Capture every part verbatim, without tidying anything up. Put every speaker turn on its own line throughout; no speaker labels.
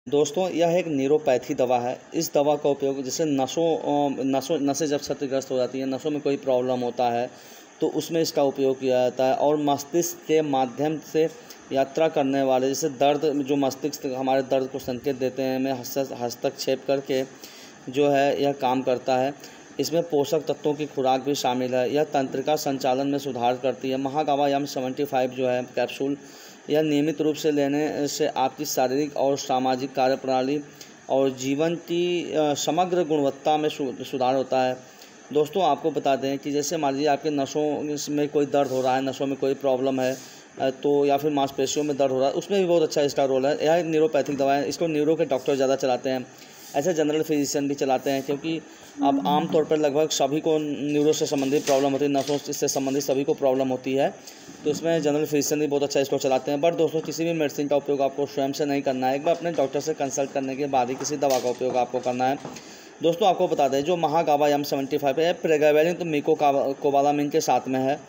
दोस्तों यह एक न्यूरोपैथी दवा है। इस दवा का उपयोग जैसे नसों अ, नसों नसें जब क्षतिग्रस्त हो जाती हैं, नसों में कोई प्रॉब्लम होता है तो उसमें इसका उपयोग किया जाता है। और मस्तिष्क के माध्यम से यात्रा करने वाले जैसे दर्द, जो मस्तिष्क हमारे दर्द को संकेत देते हैं, में हस्त हस्तक्षेप करके जो है यह काम करता है। इसमें पोषक तत्वों की खुराक भी शामिल है। यह तंत्रिका संचालन में सुधार करती है। महागाबा एम सेवेंटी फाइव जो है कैप्सूल, यह नियमित रूप से लेने से आपकी शारीरिक और सामाजिक कार्यप्रणाली और जीवन की समग्र गुणवत्ता में सुधार होता है। दोस्तों आपको बता दें कि जैसे मान लीजिए आपके नसों में कोई दर्द हो रहा है, नसों में कोई प्रॉब्लम है तो, या फिर मांसपेशियों में दर्द हो रहा है, उसमें भी बहुत अच्छा इसका रोल है। यह एक न्यूरोपैथिक दवा है। इसको न्यूरो के डॉक्टर ज़्यादा चलाते हैं, ऐसे जनरल फिजिशियन भी चलाते हैं, क्योंकि अब आमतौर पर लगभग सभी को न्यूरो से संबंधित प्रॉब्लम होती है, नसों से संबंधित सभी को प्रॉब्लम होती है, तो इसमें जनरल फिजिशियन भी बहुत अच्छा इसको चलाते हैं। बट दोस्तों किसी भी मेडिसिन का उपयोग आपको स्वयं से नहीं करना है, एक बार अपने डॉक्टर से कंसल्ट करने के बाद ही किसी दवा का उपयोग आपको करना है। दोस्तों आपको बता दें जो महागाबा एम सेवेंटी फाइव है, प्रेगावेलिन तो मिको कोबालामिन के साथ में है।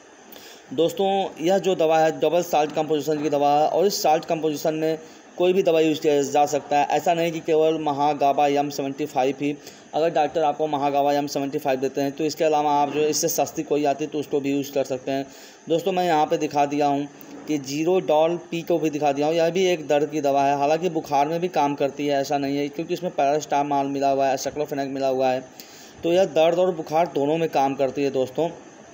दोस्तों यह जो दवा है डबल साल्ट कंपोजिशन की दवा है, और इस साल्ट कंपोजिशन में कोई भी दवा यूज़ किया जा सकता है। ऐसा नहीं कि केवल महागाबा एम सेवेंटी फाइव ही, अगर डॉक्टर आपको महागाबा एम सेवेंटी फाइव देते हैं तो इसके अलावा आप जो इससे सस्ती कोई आती है तो उसको भी यूज़ कर सकते हैं। दोस्तों मैं यहाँ पे दिखा दिया हूँ कि जीरो डॉल पी को भी दिखा दिया हूँ। यह भी एक दर्द की दवा है, हालांकि बुखार में भी काम करती है, ऐसा नहीं है, क्योंकि इसमें पैरासिटामोल मिला हुआ है, साइक्लोफेनेक मिला हुआ है, तो यह दर्द और बुखार दोनों में काम करती है दोस्तों,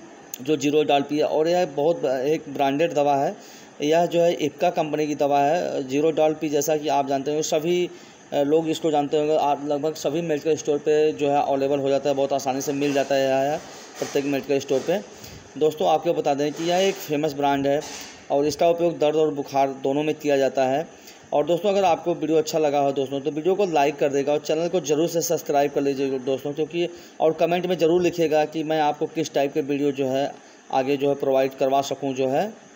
जो जीरो डॉल पी है। और यह बहुत एक ब्रांडेड दवा है। यह जो है इप्का कंपनी की दवा है। जीरो डॉल पी जैसा कि आप जानते हो, सभी लोग इसको जानते होंगे, आप लगभग सभी मेडिकल स्टोर पे जो है अवेलेबल हो जाता है, बहुत आसानी से मिल जाता है यह प्रत्येक मेडिकल स्टोर पे। दोस्तों आपको बता दें कि यह एक फेमस ब्रांड है और इसका उपयोग दर्द और बुखार दोनों में किया जाता है। और दोस्तों अगर आपको वीडियो अच्छा लगा हो दोस्तों तो वीडियो को लाइक कर देगा और चैनल को जरूर से सब्सक्राइब कर लीजिएगा दोस्तों, क्योंकि और कमेंट में ज़रूर लिखिएगा कि मैं आपको किस टाइप के वीडियो जो है आगे जो है प्रोवाइड करवा सकूं जो है।